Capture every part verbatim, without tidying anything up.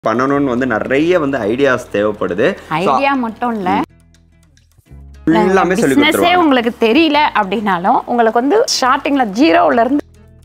பண்ணணும்னு வந்து நிறைய வந்து ஐடியாஸ் தேவைப்படுது. ஐடியா மட்டும் இல்ல, எல்லாமே சொல்லி கொடுத்துருவாங்க. உங்களுக்கு தெரியல அப்படினாலும் உங்களுக்கு வந்து ஸ்டார்டிங்ல ஜீரோல இருந்து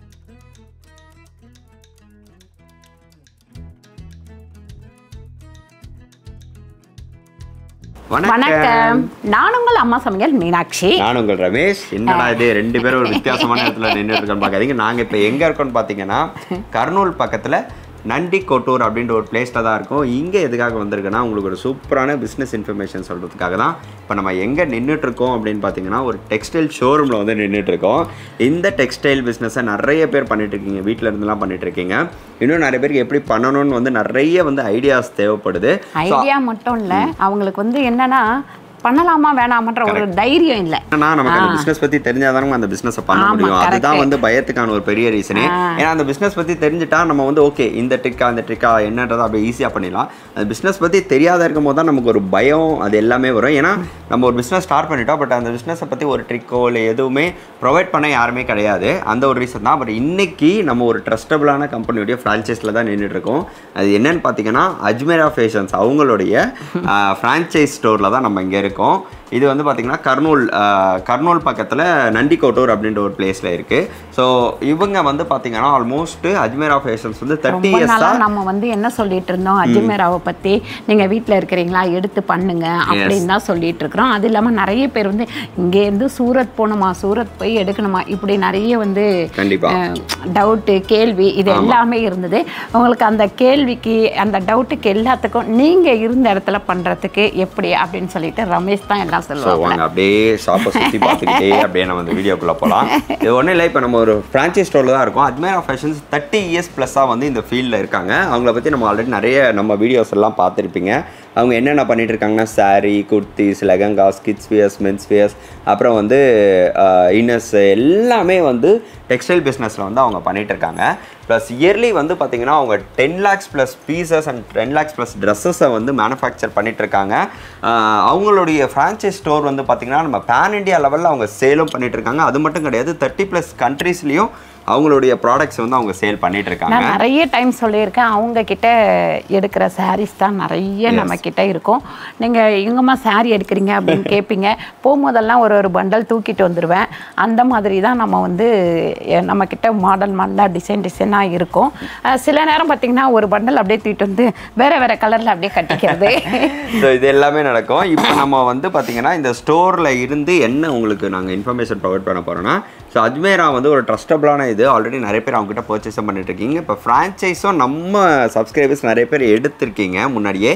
வணக்கம். நான் உங்கள் அம்மா சமையல் மீனாட்சி. நான் உங்கள் ரமேஷ். என்னடா இது ரெண்டு பேரும் ஒரு வித்தியாசமான இடத்துல நின்றுட்டு இருக்கோம் பார்க்காதீங்க. நாங்கள் இப்போ எங்கே இருக்கோம்னு பார்த்தீங்கன்னா கர்னூல் பக்கத்தில் நண்டி கொட்டூர் அப்படின்ற ஒரு பிளேஸில் தான் இருக்கும். இங்கே எதுக்காக வந்திருக்குன்னா உங்களுக்கு ஒரு சூப்பரான பிஸ்னஸ் இன்ஃபர்மேஷன் சொல்கிறதுக்காக தான். இப்போ நம்ம எங்கே நின்றுட்டுருக்கோம் அப்படின்னு பார்த்தீங்கன்னா ஒரு டெக்ஸ்டைல் ஷோரூமில் வந்து நின்றுட்டுருக்கோம். இந்த டெக்ஸ்டைல் பிஸ்னஸை நிறைய பேர் பண்ணிகிட்ருக்கீங்க, வீட்டில் இருந்துலாம் பண்ணிகிட்ருக்கீங்க. இன்னும் நிறைய பேருக்கு எப்படி பண்ணணும்னு வந்து நிறைய வந்து ஐடியாஸ் தேவைப்படுது. ஐடியா மட்டும் இல்லை, அவங்களுக்கு வந்து என்னென்னா பண்ணலாமா வேணாமன்ற ஒரு தைரியம் இல்லை. ஏன்னா நமக்கு அந்த பிசினஸ் பத்தி தெரிஞ்சாதானே அந்த பிசினஸ் பண்ண முடியும். அதுதான் வந்து பயத்துக்கான ஒரு பெரிய ரீசனே. ஏன்னா அந்த பிசினஸ் பத்தி தெரிஞ்சுட்டா நம்ம வந்து ஓகே இந்த ட்ரிக்கா இந்த ட்ரிக்கா என்னன்றதை அப்படியே ஈஸியாக பண்ணிடலாம். அந்த பிசினஸ் பத்தி தெரியாத இருக்கும் போது தான் நமக்கு ஒரு பயம் அது எல்லாமே வரும். ஏன்னா நம்ம ஒரு பிசினஸ் ஸ்டார்ட் பண்ணிட்டோம், பட் அந்த பிசினஸை பத்தி ஒரு ட்ரிக்கோ இல்லை எதுவுமே ப்ரொவைட் பண்ண யாருமே கிடையாது. அந்த ஒரு ரீசன் தான். பட் இன்னைக்கு நம்ம ஒரு ட்ரஸ்டபிளான கம்பெனியுடைய ஃப்ரான்ச்சைஸில் தான் நின்றுட்டு இருக்கோம். அது என்னன்னு பார்த்தீங்கன்னா அஜ்மேரா ஃபேஷன்ஸ் அவங்களுடைய ஃப்ரான்ச்சைஸ் ஸ்டோரில் தான் நம்ம இங்கே இருக்கோம். இது வந்து பார்த்தீங்கன்னா கர்னூல் கர்னூல் பக்கத்தில் நண்டி கொட்டூர் அப்படின்ற ஒரு பிளேஸில் இருக்குது. ஸோ இவங்க வந்து பார்த்தீங்கன்னா ஆல்மோஸ்ட் அஜ்மேரா ஃபேஷன்ஸ் வந்து தேர்ட்டி இயர்ஸாக நம்ம வந்து என்ன சொல்லிட்டு இருந்தோம், அஜ்மேராவை பற்றி நீங்கள் வீட்டில் இருக்கிறீங்களா எடுத்து பண்ணுங்க அப்படின்னு தான் சொல்லிட்டு இருக்கிறோம். அது இல்லாமல் நிறைய பேர் வந்து இங்கேருந்து சூரத் போகணுமா, சூரத் போய் எடுக்கணுமா, இப்படி நிறைய வந்து டவுட்டு கேள்வி இது எல்லாமே இருந்தது. உங்களுக்கு அந்த கேள்விக்கு அந்த டவுட்டுக்கு எல்லாத்துக்கும் நீங்கள் இருந்த இடத்துல பண்ணுறதுக்கு எப்படி அப்படின்னு சொல்லிட்டு ரமேஷ் தான் எல்லாம் சொல்லுவாங்க. அப்படியே ஷாப்பை சுற்றி பார்த்துக்கிட்டே அப்படியே நம்ம இந்த வீடியோக்குள்ளே போகலாம். இது ஒன்றும் இல்லை, இப்போ நம்ம ஒரு ஃப்ரான்ச்சைஸ் ஸ்டோரில் தான் இருக்கோம். அஜ்மேரா ஃபேஷன்ஸ் தேர்ட்டி இயர்ஸ் ப்ளஸ்ஸாக வந்து இந்த ஃபீல்டில் இருக்காங்க. அவங்கள பற்றி நம்ம ஆல்ரெடி நிறைய நம்ம வீடியோஸ் எல்லாம் பார்த்துருப்பீங்க. அவங்க என்னென்ன பண்ணிட்டு இருக்காங்கன்னா sari, kurtis, lehengas, kids wears, mens wears, அப்புறம் வந்து இன்னர்ஸ் எல்லாமே வந்து டெக்ஸ்டைல் பிஸ்னஸில் வந்து அவங்க பண்ணிகிட்டு இருக்காங்க. ப்ளஸ் இயர்லி வந்து பார்த்திங்கன்னா அவங்க ten lakhs plus pieces and ten lakhs plus ட்ரெஸ்ஸஸை வந்து மேனுஃபேக்சர் பண்ணிகிட்ருக்காங்க. அவங்களுடைய ஃப்ரான்ச்சைஸ் ஸ்டோர் வந்து பார்த்திங்கன்னா நம்ம பேன் இண்டியா லெவலில் அவங்க சேலும் பண்ணிகிட்ருக்காங்க. அது மட்டும் கிடையாது, தேர்ட்டி ப்ளஸ் கண்ட்ரீஸ்லேயும் அவங்களுடைய ப்ராடக்ட்ஸ் வந்து அவங்க சேல் பண்ணிட்டு இருக்காங்க. நான் நிறைய டைம் சொல்லியிருக்கேன், அவங்க கிட்ட எடுக்கிற சாரீஸ் தான் நிறைய நம்ம கிட்ட இருக்கும். நீங்கள் எங்கம்மா சாரீ எடுக்கிறீங்க அப்படின்னு கேட்பீங்க. போகும்போதெல்லாம் ஒரு ஒரு பண்டல் தூக்கிட்டு வந்துடுவேன். அந்த மாதிரி தான் நம்ம வந்து நம்ம கிட்ட மாடல் மாடலாக டிசைன் டிசைனாக இருக்கும். சில நேரம் பார்த்தீங்கன்னா ஒரு பண்டல் அப்படியே தூக்கிட்டு வந்து வேற வேற கலரில் அப்படியே கட்டிக்கிறது. ஸோ இது எல்லாமே நடக்கும். இப்போ நம்ம வந்து பார்த்தீங்கன்னா இந்த ஸ்டோரில் இருந்து என்ன உங்களுக்கு நாங்கள் இன்ஃபர்மேஷன் ப்ரொவைட் பண்ண போகிறோன்னா, ஸோ அஜ்மேரா வந்து ஒரு ட்ரஸ்டபிளான இது. ஆல்ரெடி நிறைய பேர் அவங்ககிட்ட பர்ச்சேஸும் பண்ணிட்டு இருக்கீங்க. இப்போ ஃப்ரான்ச்சைஸும் நம்ம சப்ஸ்கிரைபர்ஸ் நிறைய பேர் எடுத்திருக்கீங்க முன்னாடியே.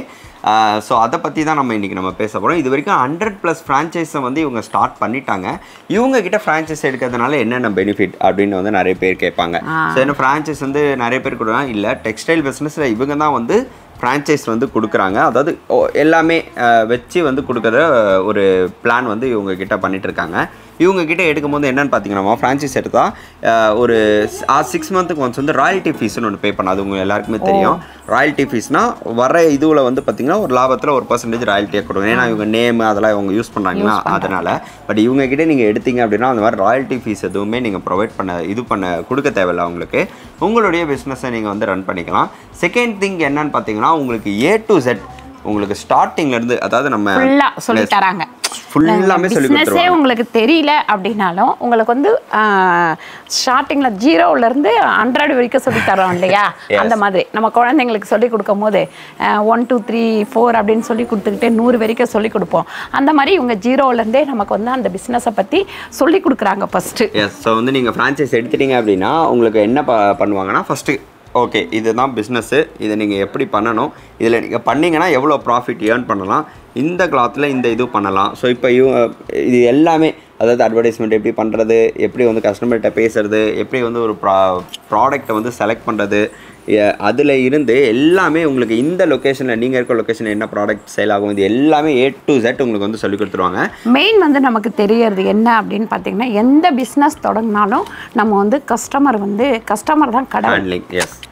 ஸோ அதை பற்றி தான் நம்ம இன்றைக்கி நம்ம பேச போகிறோம். இது வரைக்கும் ஹண்ட்ரட் ப்ளஸ் ஃப்ரான்ச்சைஸை வந்து இவங்க ஸ்டார்ட் பண்ணிட்டாங்க. இவங்ககிட்ட ஃப்ரான்ச்சைஸ் எடுக்கிறதுனால என்னென்ன பெனிஃபிட் அப்படின்னு வந்து நிறைய பேர் கேட்பாங்க. ஸோ என்ன ஃப்ரான்ச்சைஸ் வந்து நிறைய பேர் கொடுக்குறாங்க. இல்லை, டெக்ஸ்டைல் பிஸ்னஸில் இவங்க தான் வந்து ஃப்ரான்ச்சைஸ் வந்து கொடுக்குறாங்க. அதாவது எல்லாமே வச்சு வந்து கொடுக்குற ஒரு பிளான் வந்து இவங்க கிட்ட பண்ணிகிட்ருக்காங்க. இவங்க கிட்ட எடுக்கும் போது என்னென்னு பார்த்தீங்கன்னா ஃப்ரான்ச்சைஸ் எடுத்தால் ஒரு சிக்ஸ் மந்த்துக்கு ஒன்ஸ் வந்து ராயல்ட்டி ஃபீஸ்னு ஒன்று பே பண்ணாது. உங்கள் எல்லாருக்குமே தெரியும். ராயல்ட்டி ஃபீஸ்னால் வர இதுவில் வந்து பார்த்திங்கன்னா ஒரு லாபத்தில் ஒரு பர்சன்டேஜ் ராயல்ட்டியாக கொடுக்கும். ஏன்னா இவங்க நேம் அதெல்லாம் இவங்க யூஸ் பண்ணுறாங்கன்னா அதனால். பட் இவங்க கிட்டே நீங்கள் எடுத்தீங்க அப்படின்னா அந்த மாதிரி ராயல்ட்டி ஃபீஸ் எதுவுமே நீங்கள் ப்ரொவைட் பண்ண இது பண்ண கொடுக்க தேவையில்லை. அவங்களுக்கு உங்களுடைய பிஸ்னஸை நீங்கள் வந்து ரன் பண்ணிக்கலாம். செகண்ட் திங் என்னன்னு பார்த்தீங்கன்னா உங்களுக்கு ஏ டு செட் உங்களுக்கு ஸ்டார்டிங்லேருந்து, அதாவது நம்ம ஃபுல்லாக சொல்லி தராங்க. ஃபுல்லாமே சொல்லி கொடுத்துருவாங்க. உங்களுக்கு தெரியல அப்படின்னாலும் உங்களுக்கு வந்து ஸ்டார்டிங்கில் ஜீரோவிலேருந்து ஹண்ட்ரட் வரைக்கும் சொல்லி தரோம் இல்லையா? அந்த மாதிரி நம்ம குழந்தைங்களுக்கு சொல்லி கொடுக்கும் போது ஒன் டூ த்ரீ ஃபோர் அப்படின்னு சொல்லி கொடுத்துக்கிட்டே நூறு வரைக்கும் சொல்லி கொடுப்போம். அந்த மாதிரி இவங்க ஜீரோவிலேருந்தே நமக்கு வந்து அந்த பிஸ்னஸை பற்றி சொல்லி கொடுக்குறாங்க ஃபஸ்ட்டு. எஸ். ஸோ வந்து நீங்கள் ஃப்ரான்ச்சைஸ் எடுத்துட்டீங்க அப்படின்னா உங்களுக்கு என்ன ப பண்ணுவாங்கன்னா ஃபஸ்ட்டு ஓகே இதுதான் பிஸ்னஸ்ஸு, இதை நீங்கள் எப்படி பண்ணணும், இதில் நீங்கள் பண்ணிங்கன்னா எவ்வளோ ப்ராஃபிட் ஏர்ன் பண்ணலாம், இந்த கிளாத்தில் இந்த இது பண்ணலாம். ஸோ இப்போ இவங்க இது எல்லாமே, அதாவது அட்வர்டைஸ்மெண்ட் எப்படி பண்ணுறது, எப்படி வந்து கஸ்டமர்கிட்ட பேசுகிறது, எப்படி வந்து ஒரு ப்ரா ப்ராடக்டை வந்து செலக்ட் பண்ணுறது, அதில் இருந்து எல்லாமே உங்களுக்கு இந்த லொக்கேஷனில் நீங்கள் இருக்க லொக்கேஷனில் என்ன ப்ராடக்ட் சேல் ஆகும், இது எல்லாமே ஏ டு செட் உங்களுக்கு வந்து சொல்லி கொடுத்துருவாங்க. மெயின் வந்து நமக்கு தெரியறது என்ன அப்படின்னு பார்த்தீங்கன்னா, எந்த பிஸ்னஸ் தொடங்கினாலும் நம்ம வந்து கஸ்டமர் வந்து கஸ்டமர் தான் கடை. ஹேண்ட்லிங். எஸ்.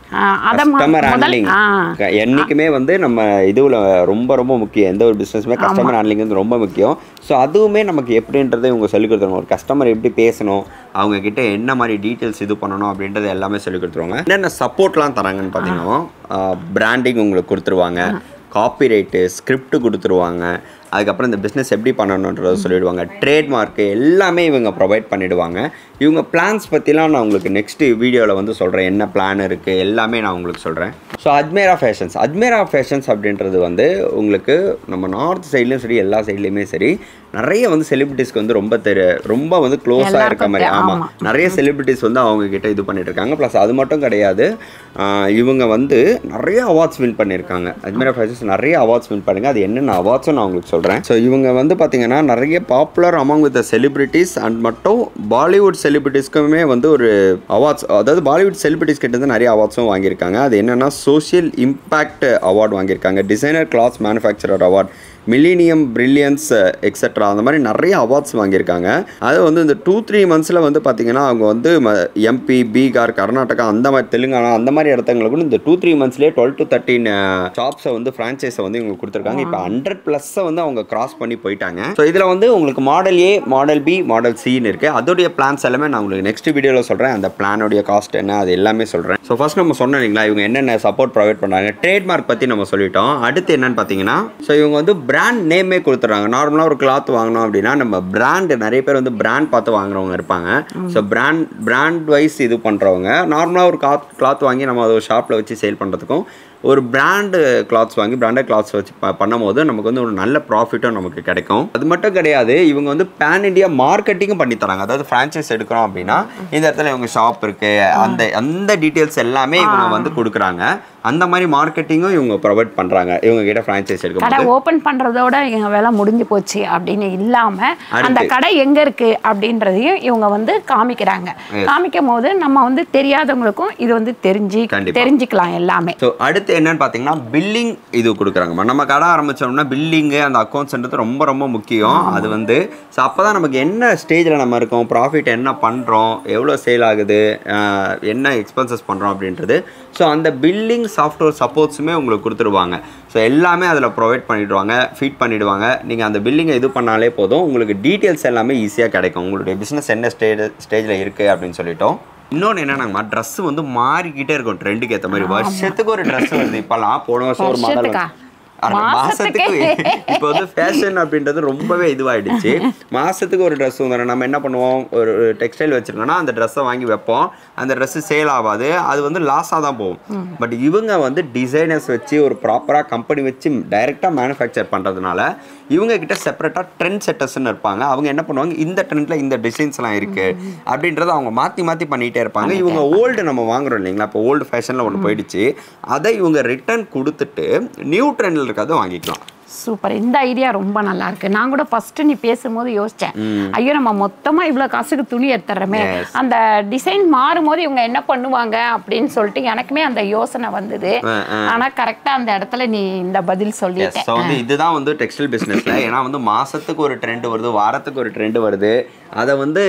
அத கஸ்டமர் ஹேண்ட்லிங் என்னைக்குமே வந்து நம்ம இதுல ரொம்ப ரொம்ப முக்கியம். எந்த ஒரு பிசினஸ்மே கஸ்டமர் ஹேண்ட்லிங் வந்து ரொம்ப முக்கியம். ஸோ அதுவுமே நமக்கு எப்படின்றத இவங்க சொல்லிக் கொடுத்துருவாங்க. ஒரு கஸ்டமர் எப்படி பேசணும், அவங்க கிட்ட என்ன மாதிரி டீட்டெயில்ஸ் இது பண்ணணும் அப்படின்றது எல்லாமே சொல்லிக் கொடுத்துருவாங்க. என்னென்ன சப்போர்ட்லாம் தராங்கன்னு பார்த்தீங்கன்னா பிராண்டிங் உங்களுக்கு கொடுத்துருவாங்க, காப்பிரைட்டு ஸ்கிரிப்ட் கொடுத்துருவாங்க, அதுக்கப்புறம் இந்த பிஸ்னஸ் எப்படி பண்ணணுன்றதை சொல்லிவிடுவாங்க, ட்ரேட்மார்க்கு எல்லாமே இவங்க ப்ரொவைட் பண்ணிவிடுவாங்க. இவங்க பிளான்ஸ் பற்றிலாம் நான் உங்களுக்கு நெக்ஸ்ட்டு வீடியோவில் வந்து சொல்கிறேன். என்ன பிளான் இருக்குது எல்லாமே நான் உங்களுக்கு சொல்கிறேன். So Ajmera fashions Ajmera fashions அப்படின்றது வந்து உங்களுக்கு நம்ம நார்த் சைட்லேயும் சரி எல்லா சைட்லேயுமே சரி நிறைய வந்து செலிபிரிட்டிஸ்க்கு வந்து ரொம்ப தெரிய ரொம்ப வந்து க்ளோஸாக இருக்க மாதிரி. ஆமாம், நிறைய செலிபிரிட்டிஸ் வந்து அவங்கக்கிட்ட இது பண்ணிட்டு இருக்காங்க. ப்ளஸ் அது மட்டும் கிடையாது, இவங்க வந்து நிறைய அவார்ட்ஸ் வின் பண்ணியிருக்காங்க. அஜ்மேரா ஃபேஷன்ஸ் நிறைய அவார்ட்ஸ் வின் பண்ணுங்க. அது என்னென்ன அவார்ட்ஸும் நான் உங்களுக்கு சொல்கிறேன். ஸோ இவங்க வந்து பார்த்தீங்கன்னா நிறைய popular among with celebrities and மட்டும் பாலிவுட் செலிபிரிட்டிஸ்க்குமே வந்து ஒரு அவார்ட்ஸ், அதாவது பாலிவுட் செலிபிரிட்டிஸ் கிட்ட இருந்து நிறைய அவார்ட்ஸும் வாங்கியிருக்காங்க. அது என்னென்னா சோஷியல் இம்பேக்ட் அவார்டு வாங்கியிருக்காங்க, designer clothes manufacturer award, millennium brilliance etcetera, அந்த மாதிரி நிறைய அவார்ட்ஸ் வாங்கியிருக்காங்க. அது வந்து இந்த டூ த்ரீ மந்த்ஸில் வந்து பார்த்தீங்கன்னா அவங்க வந்து எம்பி, பீகார், கர்நாடகா, அந்த மாதிரி தெலுங்கானா அந்த மாதிரி இடத்துங்களுக்கு இந்த டூ த்ரீ மந்த்ஸ்லேயே டுவெல் டு தேர்ட்டின் ஷாப்ஸை வந்து ஃப்ரான்ச்சைஸை வந்து இவங்க கொடுத்துருக்காங்க. இப்போ ஹண்ட்ரட் ப்ளஸ்ஸை வந்து அவங்க கிராஸ் பண்ணி போயிட்டாங்க. ஸோ இதில் வந்து உங்களுக்கு model A, model B, model சின்னு இருக்குது. அதோடைய பிளான்ஸ் எல்லாமே நான் உங்களுக்கு நெக்ஸ்ட் வீடியோவில் சொல்கிறேன். அந்த பிளானுடைய காஸ்ட் என்ன அது எல்லாமே சொல்கிறேன். ஸோ ஃபர்ஸ்ட் நம்ம சொன்னோம் இல்லைங்களா, இவங்க என்னென்ன சப்போர்ட் ப்ரொவைட் பண்ணுறாங்க, ட்ரேட்மார்க் பற்றி நம்ம சொல்லிட்டோம். அடுத்து என்னன்னு பார்த்தீங்கன்னா, ஸோ இவங்க வந்து பிராண்ட் நேமே கொடுத்துட்றாங்க. நார்மலாக ஒரு கிளாத் வாங்கினோம் அப்படின்னா நம்ம பிராண்ட், நிறைய பேர் வந்து பிராண்ட் பார்த்து வாங்குறவங்க இருப்பாங்க. ஸோ பிராண்ட் பிராண்ட் வைஸ் இது பண்ணுறவங்க நார்மலாக ஒரு கிளாத் கிளாத் வாங்கி நம்ம அதை ஒரு ஷாப்பில் வச்சு சேல் பண்ணுறதுக்கும் ஒரு பிராண்டு கிளாத்ஸ் வாங்கி பிராண்டட் கிளாத்ஸ் வச்சு ப பண்ணும்போது நமக்கு வந்து ஒரு நல்ல ப்ராஃபிட்டும் நமக்கு கிடைக்கும். அது மட்டும் கிடையாது, இவங்க வந்து பேன் இண்டியா மார்க்கெட்டிங்கும் பண்ணி தராங்க. அதாவது ஃப்ரான்ச்சைஸ் எடுக்கிறோம் அப்படின்னா இந்த இடத்துல இவங்க ஷாப் இருக்குது, அந்த அந்த டீட்டெயில்ஸ் எல்லாமே இவங்க வந்து கொடுக்குறாங்க. அந்த மாதிரி மார்க்கெட்டிங்கும் இவங்க ப்ரொவைட் பண்ணுறாங்க. இவங்க கிட்ட ஃப்ரான்ச்சைஸ் எடுக்க கடை ஓப்பன் பண்ணுறதோட எங்கள் வேலை முடிஞ்சு போச்சு அப்படின்னு இல்லாமல் அந்த கடை எங்கே இருக்குது அப்படின்றதையும் இவங்க வந்து காமிக்கிறாங்க. காமிக்கும் போது நம்ம வந்து தெரியாதவங்களுக்கும் இது வந்து தெரிஞ்சு தெரிஞ்சுக்கலாம் எல்லாமே. ஸோ அடுத்து என்னன்னு பார்த்தீங்கன்னா பில்லிங் இது கொடுக்குறாங்கம்மா. நம்ம கடை ஆரம்பித்தோம்னா பில்லிங்கு அந்த அக்கௌண்ட்ஸ்ன்றது ரொம்ப ரொம்ப முக்கியம். அது வந்து ஸோ அப்போ தான் நமக்கு என்ன ஸ்டேஜில் நம்ம இருக்கோம், ப்ராஃபிட் என்ன பண்ணுறோம், எவ்வளோ சேல் ஆகுது, என்ன எக்ஸ்பென்சஸ் பண்ணுறோம் அப்படின்றது. ஸோ அந்த பில்லிங் சாஃப்ட்வேர் சப்போர்ட்ஸுமே உங்களுக்கு கொடுத்துருவாங்க. ஸோ எல்லாமே அதில் ப்ரொவைட் பண்ணிவிடுவாங்க, ஃபீட் பண்ணிவிடுவாங்க. நீங்கள் அந்த பில்லிங்கை இது பண்ணாலே போதும், உங்களுக்கு டீட்டெயில்ஸ் எல்லாமே ஈஸியாக கிடைக்கும். உங்களுடைய பிஸ்னஸ் என்ன ஸ்டேஜ் ஸ்டேஜில் இருக்குது அப்படின்னு சொல்லிட்டோம். இன்னொன்று என்னன்னாங்கம்மா, ட்ரெஸ்ஸு வந்து மாறிக்கிட்டே இருக்கும் ட்ரெண்டுக்கு ஏற்ற மாதிரி. வருஷத்துக்கு ஒரு ட்ரெஸ் வருது. இப்போல்லாம் போன வருஷம் ஒரு மாடல் மாசத்துக்கு இப்போ வந்து ஃபேஷன் அப்படின்றது ரொம்பவே இதுவாகிடுச்சு. மாதத்துக்கு ஒரு ட்ரெஸ் வந்துடும். நம்ம என்ன பண்ணுவோம், ஒரு டெக்ஸ்டைல் வச்சுருக்கோன்னா அந்த ட்ரெஸ்ஸை வாங்கி வைப்போம், அந்த ட்ரெஸ்ஸு சேல் ஆகாது, அது வந்து லாஸாக தான் போகும். பட் இவங்க வந்து டிசைனர்ஸ் வச்சு ஒரு ப்ராப்பராக கம்பெனி வச்சு டைரெக்டாக மேனுஃபேக்சர் பண்ணுறதுனால இவங்க கிட்ட செப்பரேட்டாக ட்ரெண்ட் செட்டர்ஸ்ன்னு இருப்பாங்க. அவங்க என்ன பண்ணுவாங்க, இந்த ட்ரெண்டில் இந்த டிசைன்ஸ்லாம் இருக்குது அப்படின்றத அவங்க மாற்றி மாற்றி பண்ணிகிட்டே இருப்பாங்க. இவங்க ஓல்டு நம்ம வாங்குறோம் இல்லைங்களா, இப்போ ஓல்டு ஃபேஷனில் ஒன்று போயிடுச்சு, அதை இவங்க ரிட்டர்ன் கொடுத்துட்டு நியூ ட்ரெண்டில் இருக்காது வாங்கிக்கலாம். சூப்பர், இந்த ஐடியா ரொம்ப நல்லா இருக்கு. நான் கூட ஃபர்ஸ்ட் நீ பேசும்போது யோசிச்சேன், ஐயோ நம்ம மொத்தமா இவ்வளவு காசுக்கு துணி எடுத்துறமே, அந்த டிசைன் மாறும் போது இவங்க என்ன பண்ணுவாங்க அப்படின்னு சொல்லிட்டு எனக்குமே அந்த யோசனை வந்தது. ஆனா கரெக்டா அந்த இடத்துல நீ இந்த பதில் சொல்லிட்ட. சோ வந்து இதுதான் வந்து டெக்ஸ்டைல் பிசினஸ்ல, ஏன்னா வந்து மாசத்துக்கு ஒரு ட்ரெண்ட் வருது, வாரத்துக்கு ஒரு ட்ரெண்ட் வருது. அதை வந்து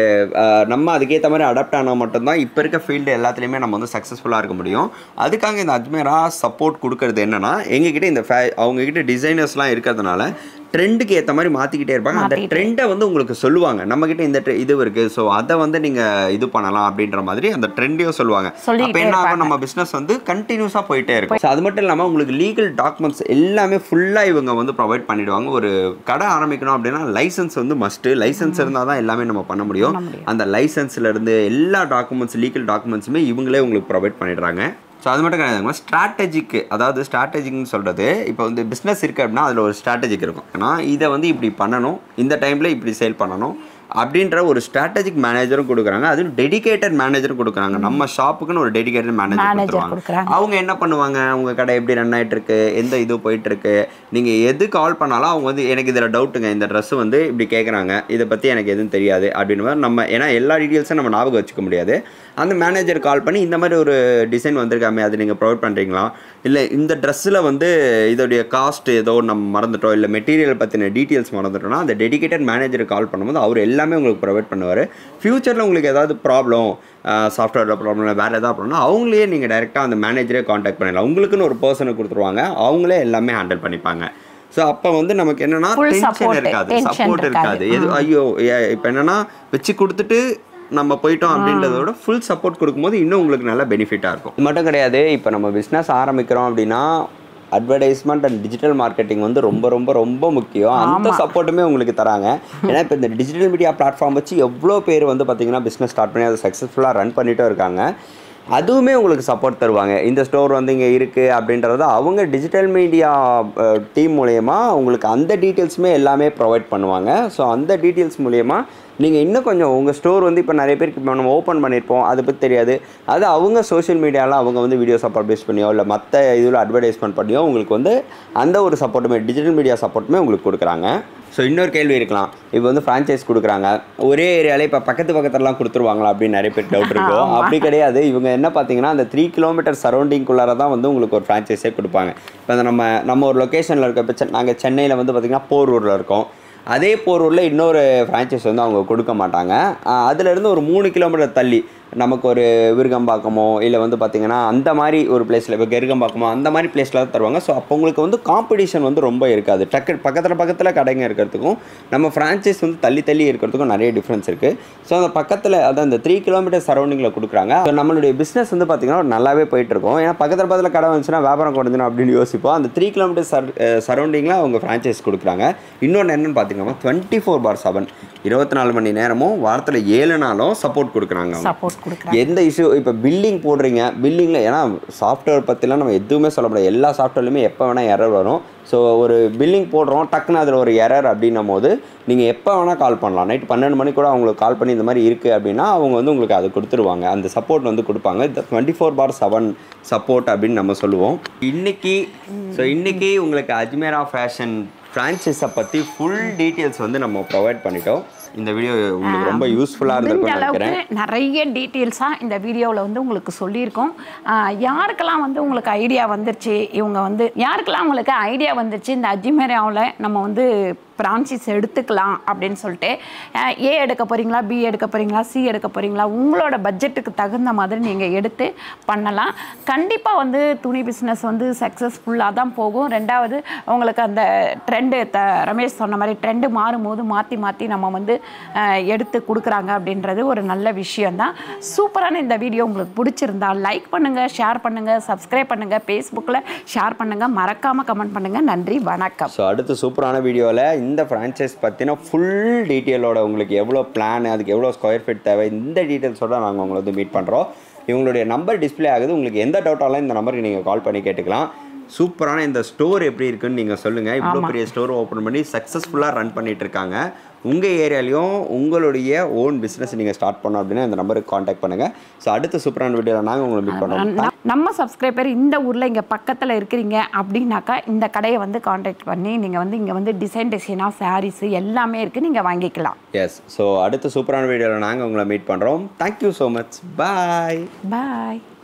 நம்ம அதுக்கேற்ற மாதிரி அடாப்ட் ஆனால் மட்டும்தான் இப்போ இருக்க ஃபீல்டு எல்லாத்துலேயுமே நம்ம வந்து சக்ஸஸ்ஃபுல்லாக இருக்க முடியும். அதுக்காக இந்த அஜ்மேரா சப்போர்ட் கொடுக்கறது என்னன்னா, எங்ககிட்ட இந்த ஃபே அவங்ககிட்ட டிசைனர்ஸ்லாம் இருக்கிறதுனால ட்ரெண்டுக்கு ஏற்ற மாதிரி மாற்றிக்கிட்டே இருப்பாங்க. அந்த ட்ரெண்டை வந்து உங்களுக்கு சொல்லுவாங்க, நம்மக்கிட்ட இந்த இது இருக்குது, ஸோ அதை வந்து நீங்கள் இது பண்ணலாம் அப்படின்ற மாதிரி அந்த ட்ரெண்டையும் சொல்லுவாங்க. அப்போ என்ன ஆகும், நம்ம பிஸ்னஸ் வந்து கண்டினியூஸாக போயிட்டே இருக்கும். ஸோ அது மட்டும் இல்லாமல் உங்களுக்கு லீகல் டாக்குமெண்ட்ஸ் எல்லாமே ஃபுல்லாக இவங்க வந்து ப்ரொவைட் பண்ணிவிடுவாங்க. ஒரு கடை ஆரம்பிக்கணும் அப்படின்னா லைசன்ஸ் வந்து மஸ்ட்டு, லைசன்ஸ் இருந்தால் தான் எல்லாமே நம்ம பண்ண முடியும். அந்த லைசன்ஸ்லேருந்து எல்லா டாக்குமெண்ட்ஸ் லீகல் டாக்குமெண்ட்ஸுமே இவங்களே உங்களுக்கு ப்ரொவைட் பண்ணிடுறாங்க. ஸோ அது மட்டும் கிடையாதுங்க, ஸ்ட்ராட்டஜிக்கு, அதாவது ஸ்ட்ராட்டஜிக்னு சொல்கிறது, இப்போ வந்து பிஸ்னஸ் இருக்குது அப்படின்னா அதில் ஒரு ஸ்ட்ராட்டஜிக் இருக்கும். ஏன்னா இதை வந்து இப்படி பண்ணணும், இந்த டைமில் இப்படி சேல் பண்ணணும் அப்படின்ற ஒரு ஸ்ட்ராட்டஜிக் மேனேஜரும் கொடுக்குறாங்க. அதுவும் டெடிகேட்டட் மேனேஜரும் கொடுக்குறாங்க. நம்ம ஷாப்புக்குன்னு ஒரு டெடிகேட்டட் மேனேஜர் கொடுத்துருவாங்க. அவங்க என்ன பண்ணுவாங்க, அவங்க கடை எப்படி ரன் ஆகிட்டு இருக்கு, எந்த இது போயிட்டு இருக்கு, நீங்கள் எது கால் பண்ணாலும் அவங்க வந்து எனக்கு இதில் டவுட்டுங்க, இந்த ட்ரெஸ் வந்து இப்படி கேட்குறாங்க, இதை பற்றி எனக்கு எதுவும் தெரியாது அப்படின்னு நம்ம, ஏன்னா எல்லா டீட்டெயில்ஸும் நம்ம ஞாபகம் வச்சுக்க முடியாது. அந்த மேனேஜர் கால் பண்ணி இந்த மாதிரி ஒரு டிசைன் வந்திருக்காமே, அது நீங்கள் ப்ரொவைட் பண்ணுறீங்களா, இல்லை இந்த ட்ரெஸ்ஸில் வந்து இதோடைய காஸ்ட் ஏதோ நம்ம மறந்துட்டோம், இல்லை மெட்டீரியல் பற்றின டீட்டெயில்ஸ் மறந்துட்டோம்னா அந்த டெடிகேட்டட் மேனேஜருக்கு கால் பண்ணும்போது அவர் எல்லா எல்லாமே உங்களுக்கு ப்ரொவைட் பண்ணுவார். ஃப்யூச்சரில் உங்களுக்கு ஏதாவது ப்ராப்ளம், சாஃப்ட்வேரில் ப்ராப்ளம், வேறு எதாவது ப்ராப்ளம்னா அவங்களே நீங்கள் டைரெக்டாக அந்த மேனேஜரே காண்டாக்ட் பண்ணிடலாம். உங்களுக்குன்னு ஒரு பர்சனை கொடுத்துருவாங்க, அவங்களே எல்லாமே ஹேண்டில் பண்ணிப்பாங்க. ஸோ அப்போ வந்து நமக்கு என்னென்னா டென்ஷன் இருக்காது, சப்போர்ட் இருக்காது. எது ஐயோ இப்போ என்னென்னா வச்சு கொடுத்துட்டு நம்ம போயிட்டோம் அப்படின்றத விட ஃபுல் சப்போர்ட் கொடுக்கும்போது இன்னும் உங்களுக்கு நல்ல பெனிஃபிட்டாக இருக்கும். இது மட்டும் கிடையாது, இப்போ நம்ம பிஸ்னஸ் ஆரம்பிக்கிறோம் அப்படின்னா அட்வர்டைஸ்மெண்ட் அண்ட் டிஜிட்டல் மார்க்கெட்டிங் வந்து ரொம்ப ரொம்ப ரொம்ப முக்கியம். அந்த சப்போர்ட்டுமே உங்களுக்கு தராங்க. ஏன்னா இப்போ இந்த டிஜிட்டல் மீடியா பிளாட்ஃபார்ம் வச்சு எவ்வளோ பேர் வந்து பார்த்திங்கன்னா பிஸ்னஸ் ஸ்டார்ட் பண்ணி அதை சக்ஸஸ்ஃபுல்லாக ரன் பண்ணிகிட்டே இருக்காங்க. அதுவுமே உங்களுக்கு சப்போர்ட் தருவாங்க. இந்த ஸ்டோர் வந்து இங்கே இருக்குது அப்படின்றத அவங்க டிஜிட்டல் மீடியா டீம் மூலயமா உங்களுக்கு அந்த டீட்டெயில்ஸுமே எல்லாமே ப்ரொவைட் பண்ணுவாங்க. ஸோ அந்த டீட்டெயில்ஸ் மூலயமா நீங்கள் இன்னும் கொஞ்சம் உங்கள் ஸ்டோர் வந்து இப்போ நிறைய பேருக்கு இப்போ நம்ம ஓப்பன் பண்ணியிருப்போம், அதை பற்றி தெரியாது. அது அவங்க சோஷியல் மீடியாவில் அவங்க வந்து வீடியோஸை பப்ளிஷ் பண்ணியோ இல்லை மற்ற இதில் அட்வர்டைஸ்மெண்ட் பண்ணியோ உங்களுக்கு வந்து அந்த ஒரு சப்போர்ட்டுமே டிஜிட்டல் மீடியா சப்போர்ட்டுமே உங்களுக்கு கொடுக்குறாங்க. ஸோ இன்னொரு கேள்வி இருக்கலாம், இப்போ வந்து ஃப்ரான்ச்சைஸ் கொடுக்குறாங்க ஒரே ஏரியாவில், இப்போ பக்கத்து பக்கத்துலலாம் கொடுத்துருவாங்களா அப்படின்னு நிறைய பேர் டவுட் இருக்கும். அப்படி கிடையாது. இவங்க என்ன பார்த்தீங்கன்னா அந்த த்ரீ கிலோமீட்டர் சரௌண்டிங்குள்ளார தான் வந்து உங்களுக்கு ஒரு ஃப்ரான்ச்சைஸே கொடுப்பாங்க. இப்போ நம்ம நம்ம ஒரு லொக்கேஷனில் இருக்க, இப்போ நாங்கள் சென்னையில் வந்து பார்த்திங்கன்னா போரூரில் இருக்கோம். அதே போரூரில் இன்னொரு ஃப்ரான்ச்சைஸ் வந்து அவங்க கொடுக்க மாட்டாங்க. அதுலேருந்து ஒரு மூணு கிலோமீட்டர் தள்ளி நமக்கு ஒரு விருகம்பாக்கமோ இல்லை வந்து பார்த்திங்கன்னா அந்த மாதிரி ஒரு பிளேஸில், இப்போ கெருகம்பாக்கமோ அந்த மாதிரி பிளேஸில் தான் தருவாங்க. ஸோ அப்போ உங்களுக்கு வந்து காம்படிஷன் வந்து ரொம்ப இருக்காது. டக்கு பக்கத்தில் பக்கத்தில் கடைங்க இருக்கிறதுக்கும் நம்ம ஃப்ரான்ச்சைஸ் வந்து தள்ளி தள்ளி இருக்கிறதுக்கும் நிறைய டிஃப்ரென்ஸ் இருக்குது. ஸோ அந்த பக்கத்தில் அதான் அந்த த்ரீ கிலோமீட்டர் சரௌண்டிங்கில் கொடுக்குறாங்க. ஸோ நம்மளுடைய பிஸ்னஸ் வந்து பார்த்திங்கன்னா நல்லாவே போயிட்டுருக்கும். ஏன்னா பக்கத்தில் பக்கத்தில் கடை வந்துச்சுன்னா வியாபாரம் குறைஞ்சிடும் அப்படின்னு யோசிப்போம். அந்த த்ரீ கிலோமீட்டர் சர் சரௌண்டிங்கில் அவங்க ஃப்ரான்ச்சைஸ் கொடுக்குறாங்க. இன்னொன்று என்னென்னு பார்த்தீங்கன்னா டுவெண்ட்டி ஃபோர் பார் செவன் இருபத்தி நாலு மணி நேரமும் வாரத்தில் ஏழு நாளும் சப்போர்ட் கொடுக்குறாங்க. எந்த இஷ்யூ, இப்போ பில்லிங் போடுறீங்க, பில்லிங்கில் ஏன்னா சாஃப்ட்வேர் பற்றிலாம் நம்ம எதுவுமே சொல்ல முடியாது. எல்லா சாஃப்ட்வேர்லையுமே எப்போ வேணால் எரர் வரும். ஸோ ஒரு பில்லிங் போடுறோம், டக்குன்னு அதில் ஒரு எரர் அப்படின்னும் போது நீங்கள் எப்போ வேணால் கால் பண்ணலாம். நைட் பன்னெண்டு மணி கூட அவங்களுக்கு கால் பண்ணி இந்த மாதிரி இருக்குது அப்படின்னா அவங்க வந்து உங்களுக்கு அதை கொடுத்துருவாங்க. அந்த சப்போர்ட் வந்து கொடுப்பாங்க. இந்த twenty four by seven support அப்படின்னு நம்ம சொல்லுவோம். இன்றைக்கி ஸோ இன்றைக்கி உங்களுக்கு அஜ்மேரா ஃபேஷன் ஃப்ரான்ச்சைஸை பற்றி ஃபுல் டீட்டெயில்ஸ் வந்து நம்ம ப்ரொவைட் பண்ணிட்டோம். இந்த வீடியோ உங்களுக்கு ரொம்ப யூஸ்ஃபுல்லாக இருந்திருக்கும்னு நினைக்கிறேன். நிறைய டீட்டெயில்ஸாக இந்த வீடியோவில் வந்து உங்களுக்கு சொல்லியிருக்கோம். யாருக்கெல்லாம் வந்து உங்களுக்கு ஐடியா வந்துருச்சு, இவங்க வந்து யாருக்கெல்லாம் உங்களுக்கு ஐடியா வந்துருச்சு இந்த அஜ்மேராவில் நம்ம வந்து பிரான்ச்சைஸ் எடுத்துக்கலாம் அப்படின்னு சொல்லிட்டு, ஏ எடுக்க போகிறீங்களா, பி எடுக்க போகிறீங்களா, சி எடுக்க போகிறீங்களா, உங்களோட பட்ஜெட்டுக்கு தகுந்த மாதிரி நீங்கள் எடுத்து பண்ணலாம். கண்டிப்பாக வந்து துணி பிஸ்னஸ் வந்து சக்ஸஸ்ஃபுல்லாக தான் போகும். ரெண்டாவது உங்களுக்கு அந்த ட்ரெண்டு த ரமேஷ் சொன்ன மாதிரி ட்ரெண்டு மாறும்போது மாற்றி மாற்றி நம்ம வந்து எடுத்து கொடுக்குறாங்க அப்படின்றது ஒரு நல்ல விஷயந்தான். சூப்பரான இந்த வீடியோ உங்களுக்கு பிடிச்சிருந்தா லைக் பண்ணுங்கள், ஷேர் பண்ணுங்கள், சப்ஸ்கிரைப் பண்ணுங்கள், ஃபேஸ்புக்கில் ஷேர் பண்ணுங்கள், மறக்காமல் கமெண்ட் பண்ணுங்கள். நன்றி, வணக்கம். ஸோ அடுத்த சூப்பரான வீடியோவில் இந்த ஃப்ரான்ச்சைஸ் பற்றின ஃபுல் டீட்டெயிலோட உங்களுக்கு எவ்வளோ பிளான், அதுக்கு எவ்வளோ ஸ்கொயர் ஃபீட் தேவை, இந்த டீட்டெயில்ஸோடு நாங்கள் உங்களை வந்து மீட் பண்ணுறோம். இவங்களுடைய நம்பர் டிஸ்பிளே ஆகுது. உங்களுக்கு எந்த டவுட்டாலும் இந்த நம்பருக்கு நீங்கள் கால் பண்ணி கேட்டுக்கலாம். சூப்பரான இந்த ஸ்டோர் எப்படி இருக்குன்னு நீங்கள் சொல்லுங்கள். இவ்வளோ பெரிய ஸ்டோர் ஓப்பன் பண்ணி சக்ஸஸ்ஃபுல்லாக ரன் பண்ணிகிட்டு இருக்காங்க. உங்கள் ஏரியாலையும் உங்களுடைய ஓன் பிஸ்னஸ் நீங்கள் ஸ்டார்ட் பண்ணோம் அப்படின்னா இந்த நம்பருக்கு காண்டாக்ட் பண்ணுங்கள். ஸோ அடுத்த சூப்பரான வீடியோவில் நாங்கள் உங்களை மீட் பண்ணுறோம். நம்ம சப்ஸ்கிரைபர் இந்த ஊரில் இங்கே பக்கத்தில் இருக்கிறீங்க அப்படின்னாக்கா இந்த கடையை வந்து காண்டாக்ட் பண்ணி நீங்கள் வந்து இங்கே வந்து டிசைன் டிசைனாக சாரீஸு எல்லாமே இருக்குது, நீங்கள் வாங்கிக்கலாம். எஸ். ஸோ அடுத்த சூப்பரான வீடியோவில் நாங்கள் உங்களை மீட் பண்ணுறோம். Thank you so much. பாய் பாய்.